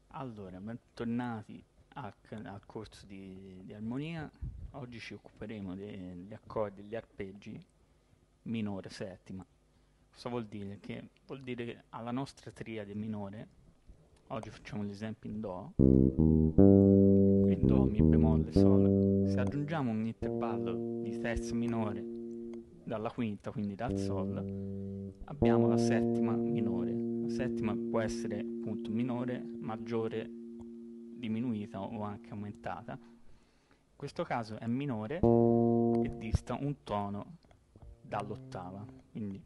Allora, bentornati al corso di armonia. Oggi ci occuperemo degli accordi e degli arpeggi minore settima. Cosa vuol dire? Che vuol dire che alla nostra triade minore, oggi facciamo l'esempio in Do, quindi Do, Mi bemolle, Sol. Se aggiungiamo un intervallo di terza minore dalla quinta, quindi dal Sol, abbiamo la settima minore. La settima può essere appunto minore, maggiore, diminuita o anche aumentata. In questo caso è minore e dista un tono dall'ottava. Quindi,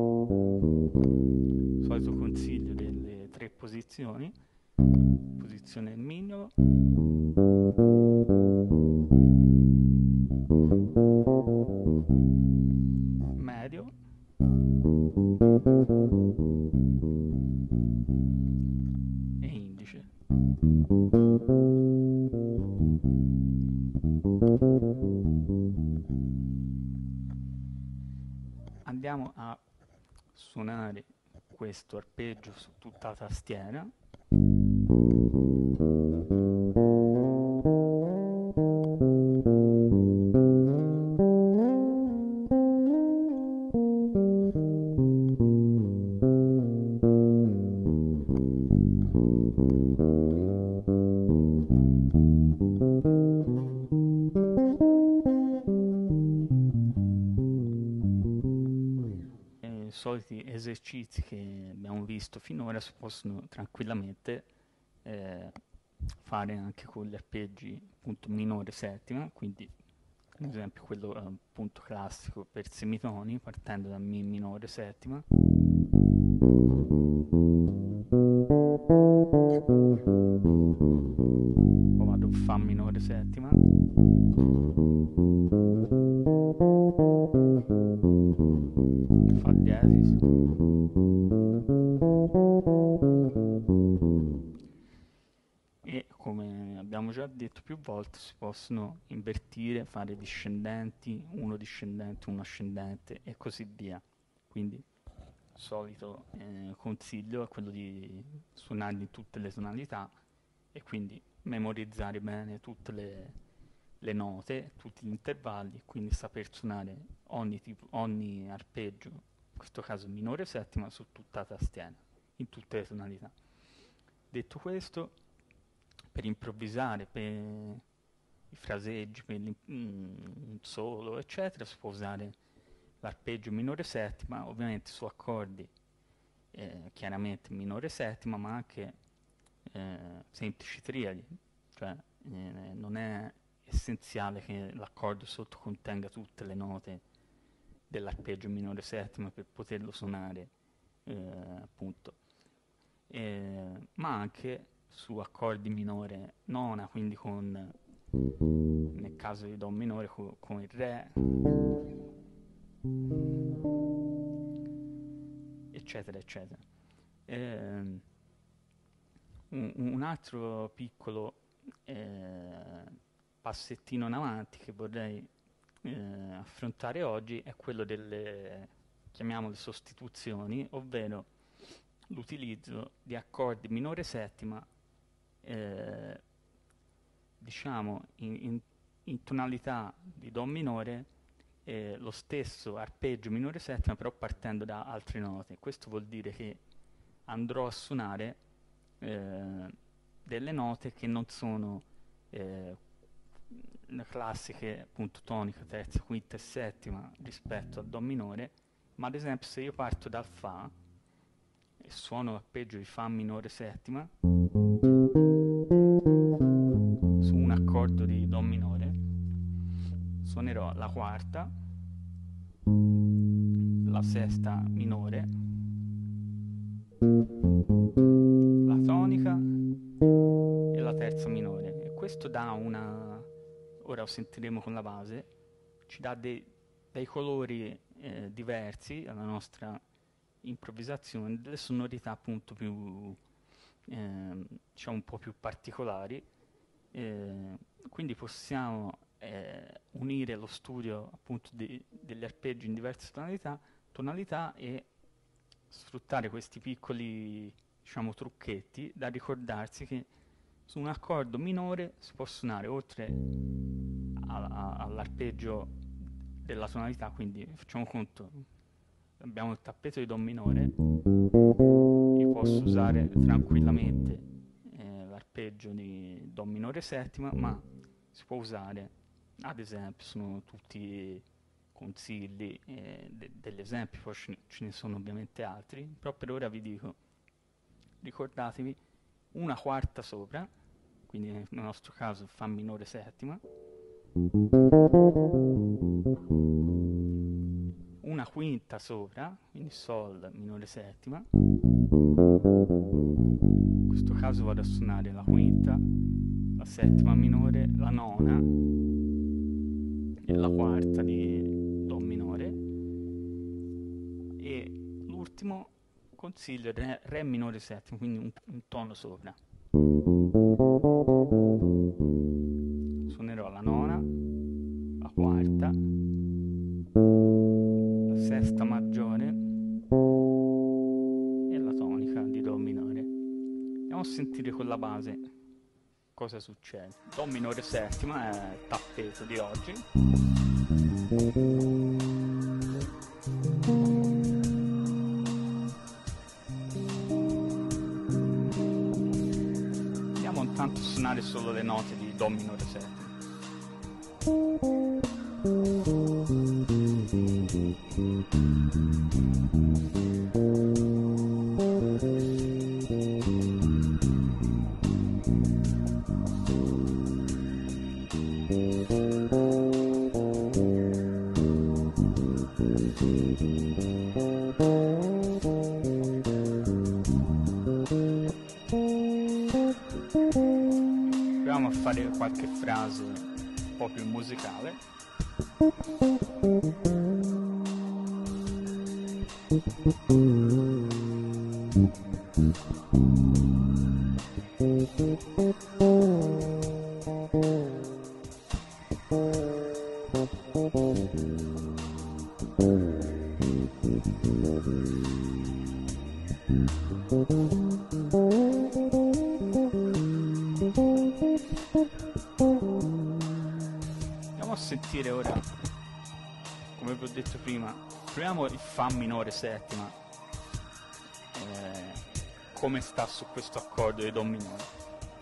solito consiglio delle tre posizioni: posizione del mignolo, medio e indice. Andiamo a suonare questo arpeggio su tutta la tastiera. I soliti esercizi che abbiamo visto finora si possono tranquillamente eh, fare anche con gli arpeggi appunto minore settima, quindi ad esempio quello appunto classico per semitoni, partendo da Mi minore settima, poi vado in Fa minore settima, Fa diesis, e come abbiamo già detto più volte si possono invertire, fare discendenti, uno ascendente e così via. Quindi il solito consiglio è quello di suonare in tutte le tonalità e quindi memorizzare bene tutte le note, tutti gli intervalli, quindi saper suonare ogni arpeggio, in questo caso minore settima, su tutta la tastiera, in tutte le tonalità. Detto questo, per improvvisare, per i fraseggi, per un solo, eccetera, si può usare l'arpeggio minore settima, ovviamente su accordi chiaramente minore settima, ma anche semplici triadi, cioè non è essenziale che l'accordo sotto contenga tutte le note dell'arpeggio minore settima per poterlo suonare, appunto, ma anche su accordi minore nona, quindi nel caso di Do minore con il Re, eccetera, eccetera. Ehm, un altro piccolo eh, passettino in avanti che vorrei affrontare oggi è quello delle, chiamiamole, sostituzioni, ovvero l'utilizzo di accordi minore settima, eh, diciamo in tonalità di Do minore, lo stesso arpeggio minore settima, però partendo da altre note. Questo vuol dire che andrò a suonare eh, delle note che non sono eh, le classiche, appunto, tonica, terza, quinta e settima rispetto al Do minore, ma ad esempio se io parto dal Fa e suono l'arpeggio di Fa minore settima su un accordo di Do minore, suonerò la quarta, la sesta minore, la tonica e la terza minore. E questo dà una, ora lo sentiremo con la base, ci dà dei colori diversi alla nostra improvvisazione, delle sonorità appunto più, diciamo un po' più particolari. Eh, quindi possiamo unire lo studio appunto degli arpeggi in diverse tonalità e sfruttare questi piccoli, diciamo, trucchetti da ricordarsi che su un accordo minore si può suonare oltre all'arpeggio della tonalità, quindi facciamo conto, abbiamo il tappeto di Do minore, io posso usare tranquillamente l'arpeggio di Do minore settima, ma si può usare, ad esempio, sono tutti consigli degli esempi, poi ce ne sono ovviamente altri, però per ora vi dico, ricordatevi una quarta sopra, quindi nel nostro caso Fa minore settima, una quinta sopra, quindi Sol minore settima, in questo caso vado a suonare la quinta, la settima minore, la nona e la quarta di Do minore, e l'ultimo consiglio è Re minore settima, quindi un tono sopra. Suonerò la nona, la quarta, la sesta maggiore e la tonica di Do minore. Andiamo a sentire con la base cosa succede. Do minore settima è il tappeto di oggi. Andiamo intanto a suonare solo le note di Do minore settima. Proviamo a fare qualche frase un po' più musicale. Andiamo a sentire ora, come vi ho detto prima, proviamo il Fa minore settima, come sta su questo accordo di Do minore.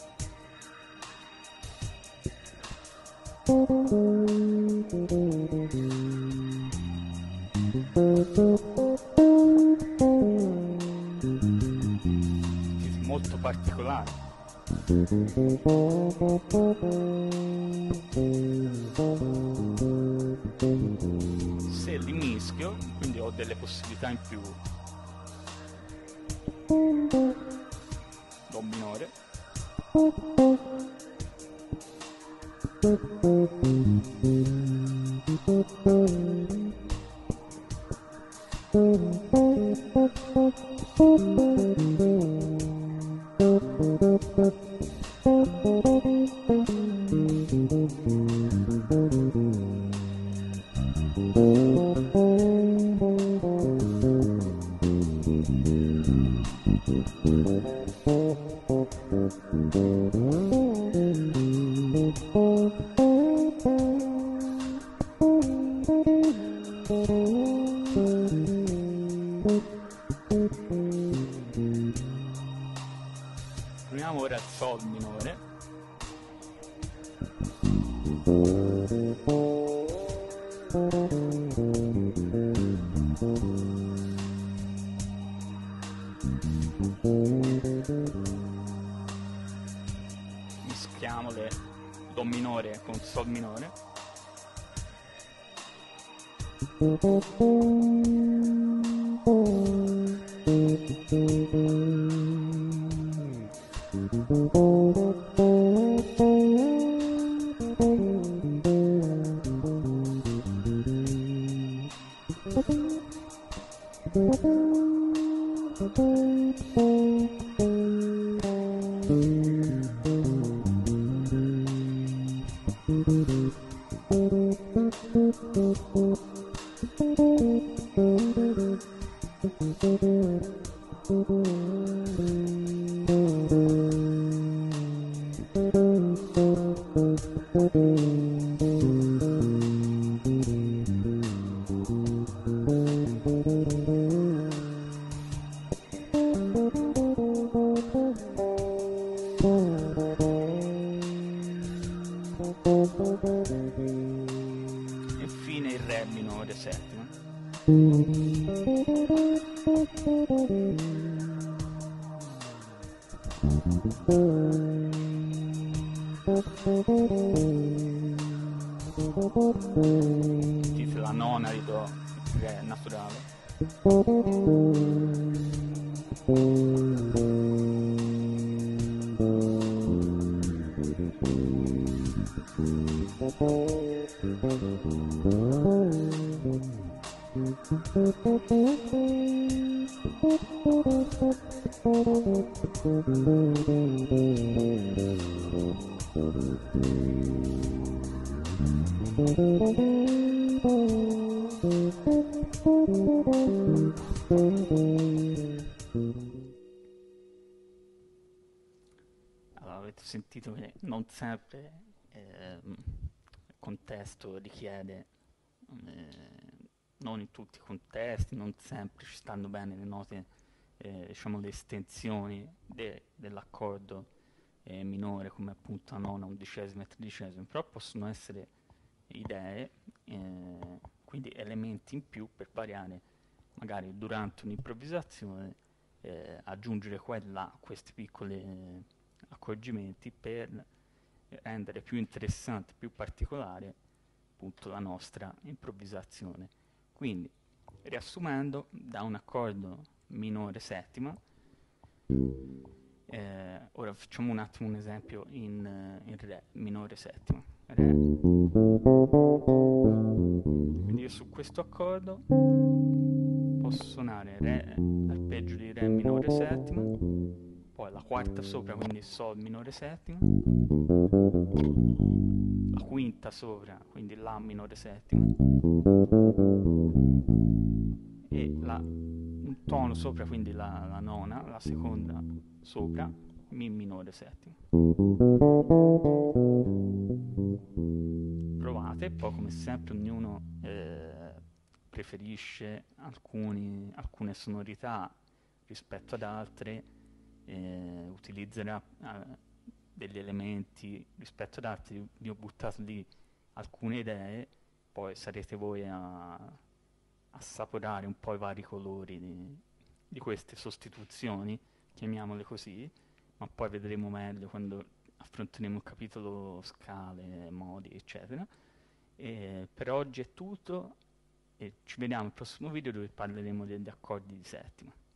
Molto particolare. Se li mischio, quindi ho delle possibilità in più. Do minore, proviamo ora il Sol minore. Mischiamo le Do minore con Sol minore. Sentite la nona di Do, Re naturale. Allora, avete sentito che non sempre il contesto richiede, non in tutti i contesti, non sempre ci stanno bene le note, diciamo le estensioni dell'accordo minore, come appunto la nona, undicesima e tredicesima, però possono essere idee, quindi elementi in più per variare magari durante un'improvvisazione, aggiungere qua e là questi piccoli accorgimenti per rendere più interessante, più particolare appunto la nostra improvvisazione. Quindi, riassumendo, da un accordo minore settima, ora facciamo un attimo un esempio in Re minore settima. Re. Quindi io su questo accordo posso suonare Re, arpeggio di Re minore settima, poi la quarta sopra, quindi Sol minore settima, la quinta sopra, quindi La minore settima, e un tono sopra, quindi la nona, la seconda sopra, Mi minore settima. Provate, poi come sempre ognuno preferisce alcune sonorità rispetto ad altre, utilizzerà degli elementi rispetto ad altri. Vi ho buttato lì alcune idee, poi sarete voi a assaporare un po' i vari colori di queste sostituzioni, chiamiamole così, ma poi vedremo meglio quando affronteremo il capitolo scale, modi, eccetera. E per oggi è tutto e ci vediamo al prossimo video dove parleremo degli accordi di settima.